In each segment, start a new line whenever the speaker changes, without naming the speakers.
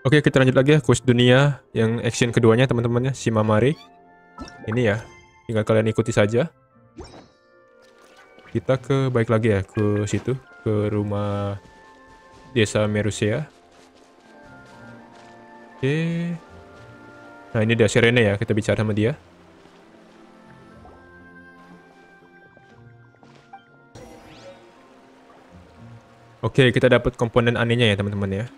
Oke, kita lanjut lagi ya quest dunia yang action keduanya teman-temannya si Mamari. Ini ya, tinggal kalian ikuti saja. Kita balik lagi ya ke situ, ke rumah desa Merusea. Oke. Nah, ini dia Serene ya, kita bicara sama dia. Oke, kita dapat komponen anehnya ya teman-teman ya.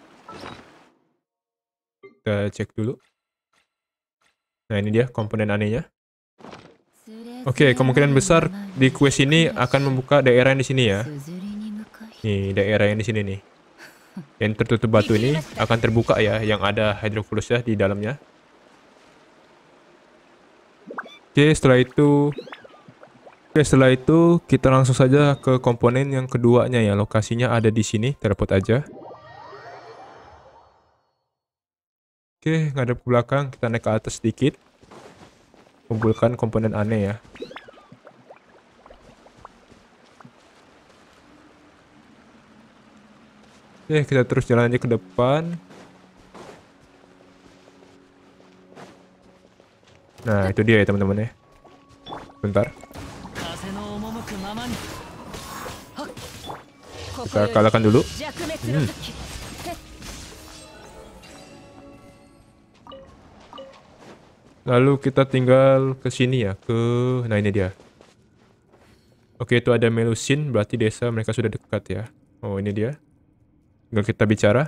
Kita cek dulu. Nah, ini dia komponen anehnya. Oke, kemungkinan besar di quest ini akan membuka daerah yang di sini ya. Nih, daerah yang di sini nih. Yang tertutup batu ini akan terbuka ya, yang ada hydrophorusnya di dalamnya. Oke, setelah itu kita langsung saja ke komponen yang keduanya ya. Lokasinya ada di sini, teleport aja. Oke, ngadep ke belakang, kita naik ke atas sedikit. Kumpulkan komponen aneh ya. Oke, kita terus jalan aja ke depan. Nah, itu dia ya teman-teman ya. Bentar. Kita kalahkan dulu. Lalu kita tinggal ke sini ya, nah ini dia. Oke, itu ada Melusin, berarti desa mereka sudah dekat ya. Oh, ini dia. Tinggal kita bicara.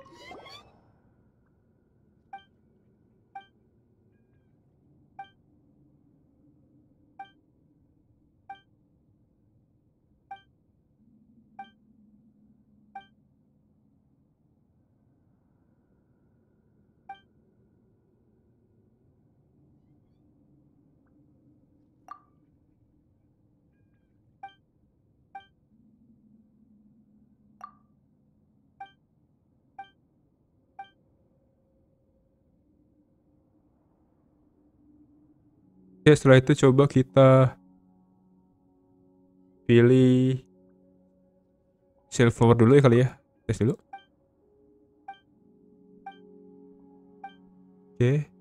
Oke, setelah itu coba kita pilih silver dulu ya kali ya. Tes dulu. Oke.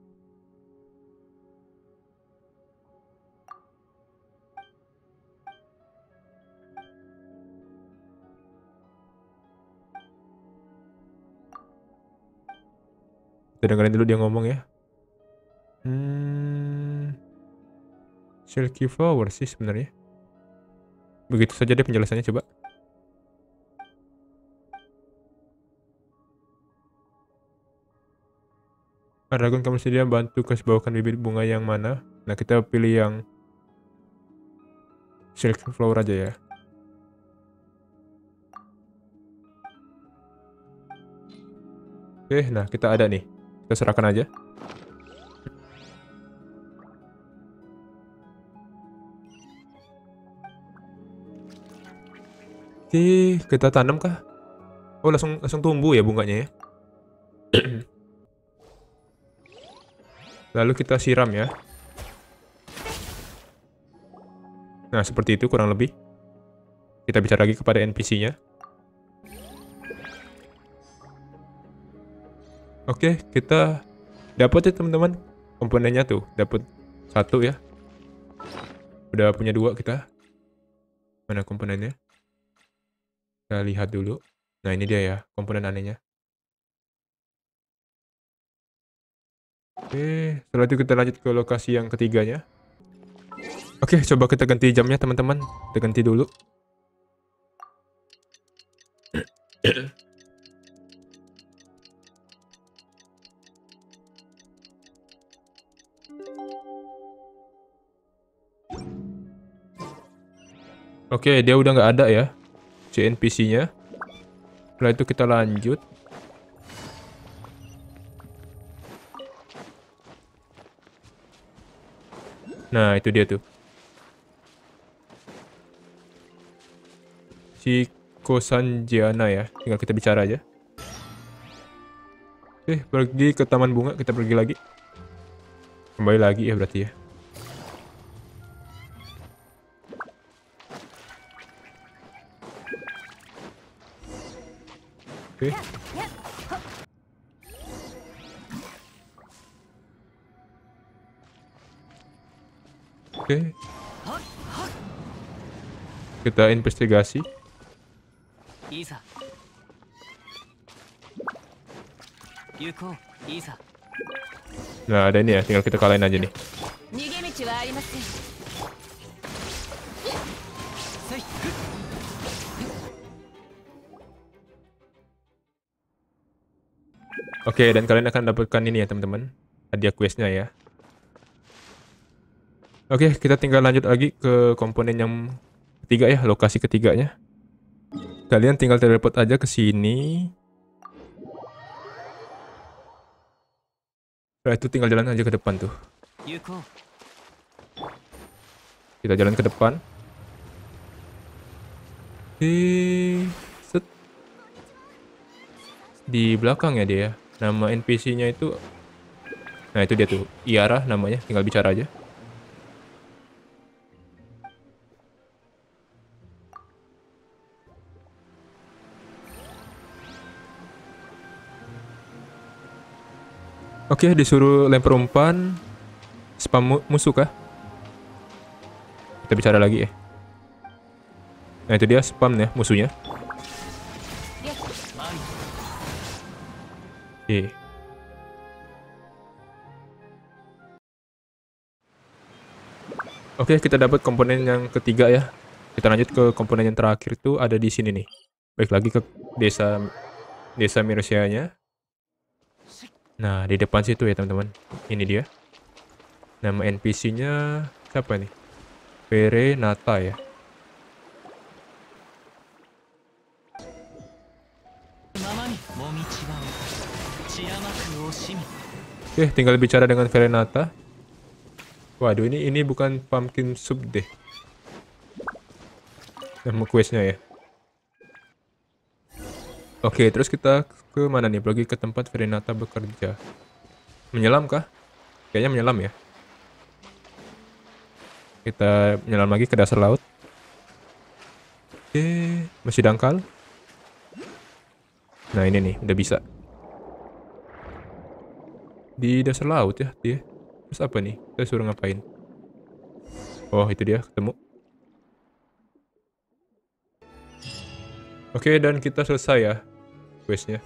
Kita dengerin dulu dia ngomong ya. Silky flower sih sebenarnya. Begitu saja deh penjelasannya coba. Aragon kamu sedia bantu bawakan bibit bunga yang mana? Nah, kita pilih yang silky flower aja ya. Oke, nah kita ada nih. Kita serahkan aja. Oke, kita tanam kah? Oh, langsung tumbuh ya bunganya ya. Lalu kita siram ya. Nah, seperti itu kurang lebih. Kita bicara lagi kepada NPC-nya. Oke, kita dapat ya teman-teman. Komponennya tuh, dapat satu ya. Udah punya dua kita. Mana komponennya? Kita lihat dulu. Nah, ini dia ya, komponen anehnya. Oke, setelah itu kita lanjut ke lokasi yang ketiganya. Oke, coba kita ganti jamnya teman-teman. Kita ganti dulu. Oke, dia udah nggak ada ya, si NPC-nya. Setelah itu kita lanjut. Nah, itu dia tuh. Si Kosanjiana ya. Tinggal kita bicara aja. Oke, pergi ke taman bunga. Kita pergi lagi. Kembali lagi ya berarti ya. Oke. Oke. Kita investigasi. Nah, ada ini ya, tinggal kita kalahin aja nih. Oke, dan kalian akan dapatkan ini ya teman-teman, hadiah questnya ya. Oke, kita tinggal lanjut lagi ke komponen yang ketiga ya, lokasi ketiganya. Kalian tinggal teleport aja ke sini. Setelah itu tinggal jalan aja ke depan tuh. Kita jalan ke depan. Set. Di belakang ya dia. Nama NPC-nya itu. Nah itu dia tuh. Iara namanya. Tinggal bicara aja. Oke, disuruh lempar umpan. Spam musuh kah? Kita bicara lagi ya. Nah itu dia spam ya musuhnya. Oke. Oke, kita dapat komponen yang ketiga ya. Kita lanjut ke komponen yang terakhir itu ada di sini nih. Baik lagi ke desa manusianya. Nah, di depan situ ya teman-teman. Ini dia. Nama NPC-nya siapa nih? Perenata ya. Oke, tinggal bicara dengan Perenata. Waduh, ini bukan pumpkin soup deh. Nama questnya ya. Oke, terus kita ke mana nih? Pergi ke tempat Perenata bekerja. Menyelam kah? Kayaknya menyelam ya. Kita menyelam lagi ke dasar laut. Oke, masih dangkal. Nah ini nih, udah bisa. Di dasar laut ya dia. Terus apa nih? Kita suruh ngapain? Oh itu dia, ketemu. Oke, dan kita selesai ya questnya.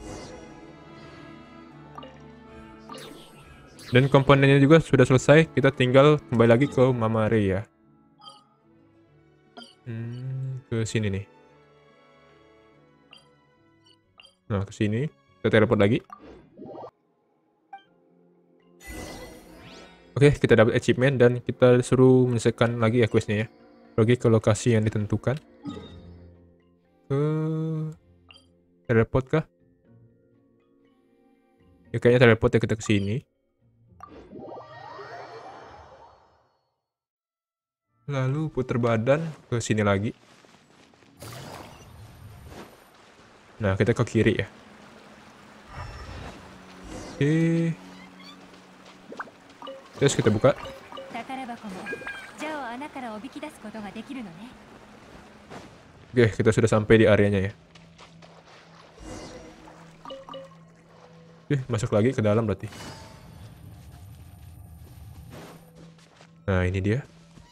Dan komponennya juga sudah selesai. Kita tinggal kembali lagi ke Mama Rei ya. Ke sini nih. Nah, ke sini. Kita teleport lagi. Oke, kita dapat achievement dan kita suruh menyelesaikan lagi ya questnya ya. Pergi ke lokasi yang ditentukan. Ke teleport kah? Ya kayaknya teleport ya, kita ke sini. Lalu putar badan ke sini lagi. Nah, kita ke kiri ya. Oke. Terus kita buka. Oke, kita sudah sampai di areanya ya. Oke, masuk lagi ke dalam berarti. Nah, ini dia.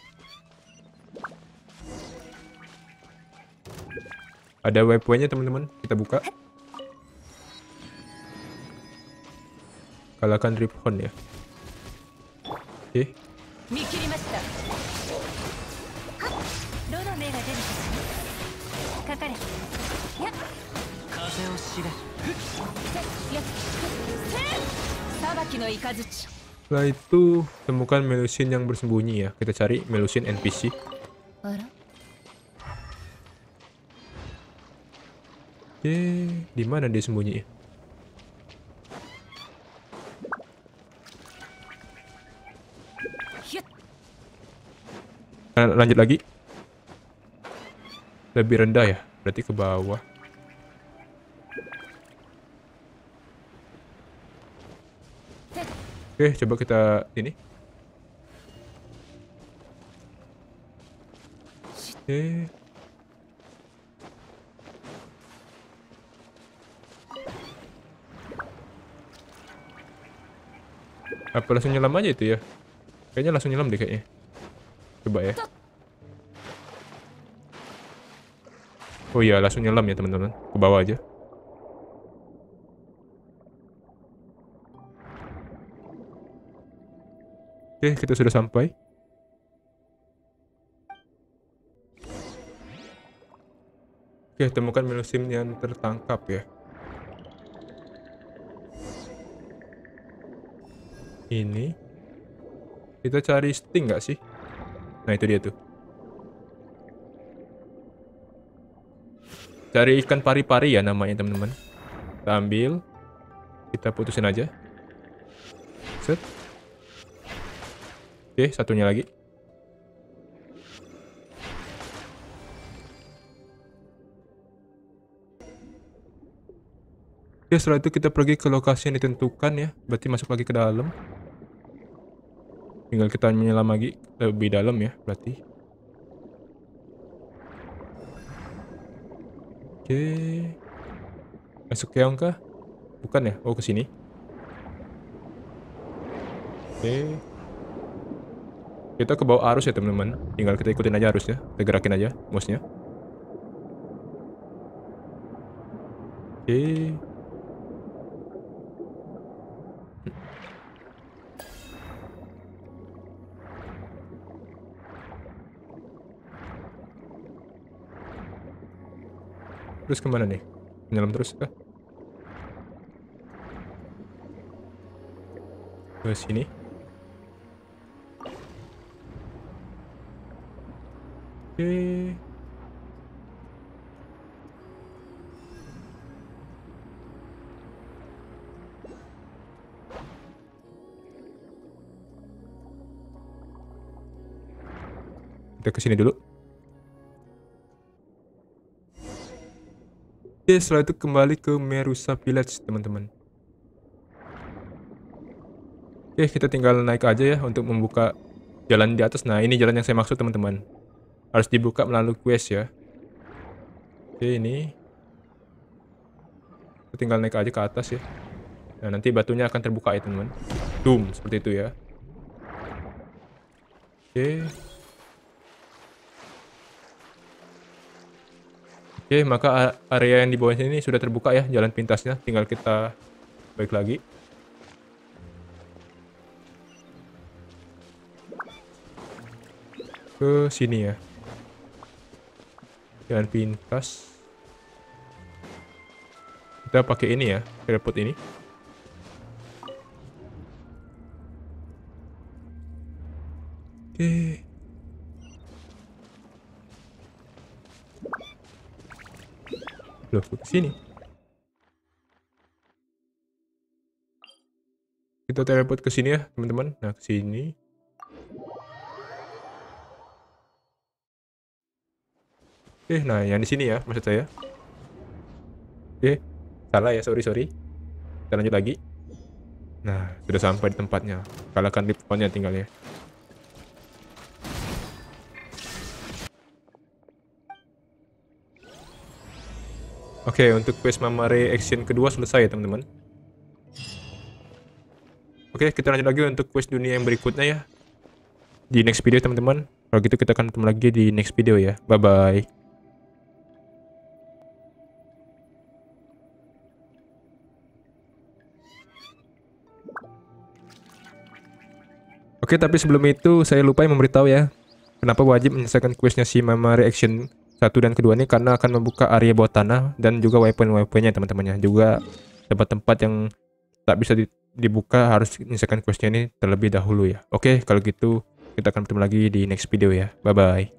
Ada waypoint-nya teman-teman, kita buka. Kalahkan Riphon ya. Oke. Setelah itu temukan Melusine yang bersembunyi ya. Kita cari Melusine NPC. Oke, di mana dia sembunyi? Lanjut lagi. Lebih rendah ya, berarti ke bawah. Oke, coba kita ini. Oke. Apa langsung nyelam aja itu ya? Kayaknya langsung nyelam deh kayaknya. Coba ya. Oh iya, langsung nyelam ya teman-teman. Ke bawah aja. Oke, kita sudah sampai. Oke, temukan musim yang tertangkap ya. Ini. Kita cari sting nggak sih? Nah, itu dia tuh. Cari ikan pari-pari ya namanya teman-teman. Kita ambil. Kita putusin aja. Set. Oke, satunya lagi. Oke, setelah itu kita pergi ke lokasi yang ditentukan ya. Berarti masuk lagi ke dalam. Tinggal kita menyelam lagi lebih dalam ya, berarti. Oke. Masuk keong kah? Bukan ya? Oh, ke sini. Oke. Kita ke bawah arus ya, teman-teman. Tinggal kita ikutin aja arusnya. Kita gerakin aja mouse-nya. Oke. Terus kemana nih? Menyelam terus kah? Ke sini. Oke. Kita ke sini dulu. Oke, setelah itu kembali ke Merusa Village, teman-teman. Oke, kita tinggal naik aja ya untuk membuka jalan di atas. Nah, ini jalan yang saya maksud, teman-teman. Harus dibuka melalui quest ya. Oke, ini. Kita tinggal naik aja ke atas ya. Nah, nanti batunya akan terbuka ya, teman-teman. Boom, seperti itu ya. Oke. Oke, maka area yang di bawah sini sudah terbuka ya, jalan pintasnya. Tinggal kita balik lagi. Ke sini ya. Jalan pintas. Kita pakai ini ya, teleport ini. Oke. Loh, ke sini. Kita teleport ke sini ya, teman-teman. Nah, ke sini. Nah, yang di sini ya, maksud saya. Salah ya, sorry. Kita lanjut lagi. Nah, sudah sampai di tempatnya. Kalahkan di depannya tinggal ya. Oke, untuk quest Mamare Action kedua selesai ya, teman-teman. Oke, kita lanjut lagi untuk quest dunia yang berikutnya ya. Di next video, teman-teman. Kalau gitu kita akan ketemu lagi di next video ya. Bye-bye. Oke, tapi sebelum itu saya lupa memberitahu ya. Kenapa wajib menyelesaikan questnya si Mamare Action 1 dan kedua ini, karena akan membuka area bawah tanah dan juga weapon-weaponnya teman-temannya. Juga tempat-tempat yang tak bisa dibuka harus menyelesaikan questnya ini terlebih dahulu ya. Oke, kalau gitu kita akan bertemu lagi di next video ya. Bye-bye.